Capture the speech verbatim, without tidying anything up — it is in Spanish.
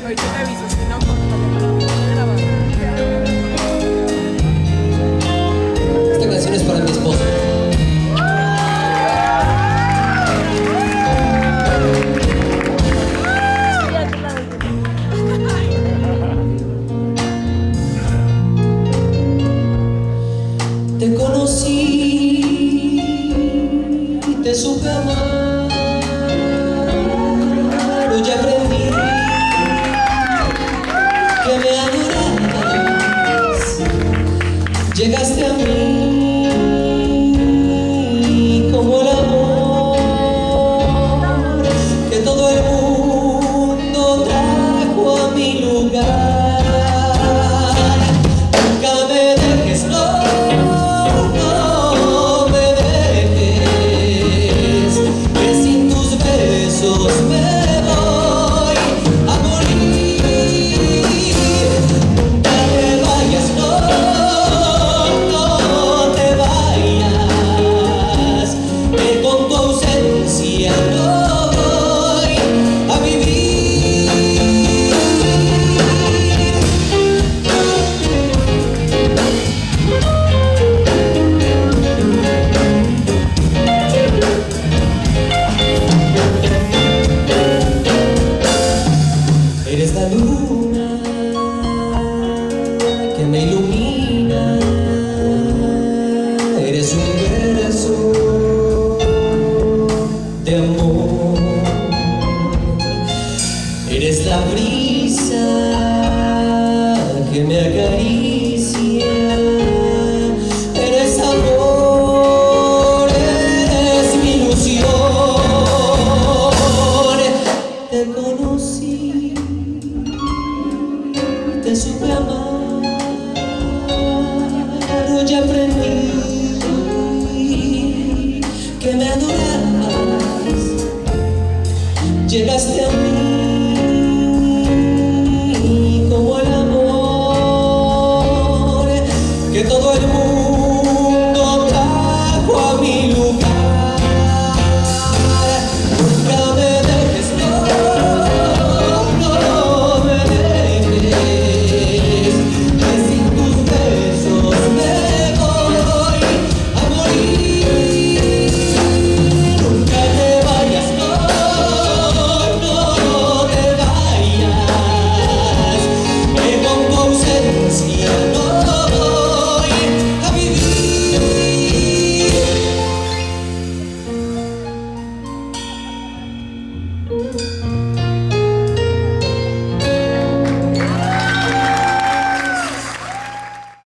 Pero yo te aviso, si no, corto grabar. Esta canción es para mi esposo. Te conocí, te supe amar, hoy aprendí que me adorabas, llegaste a mí como el amor que todo el mundo trajo a mi lugar. Nunca me dejes, no. Eres la luna que me ilumina, eres un verso de amor, eres la brisa que me acaricia, eres amor, eres mi ilusión. Te conocí, te supe amar, hoy aprendí que me adorabas, llegaste a mí como el amor que todo el mundo trajo a mi lugar. Nunca me dejes, no, no me dejes, que sin tus besos me voy a morir. Nunca te vayas, no, no te vayas, que con tu ausencia no voy a vivir. Uh.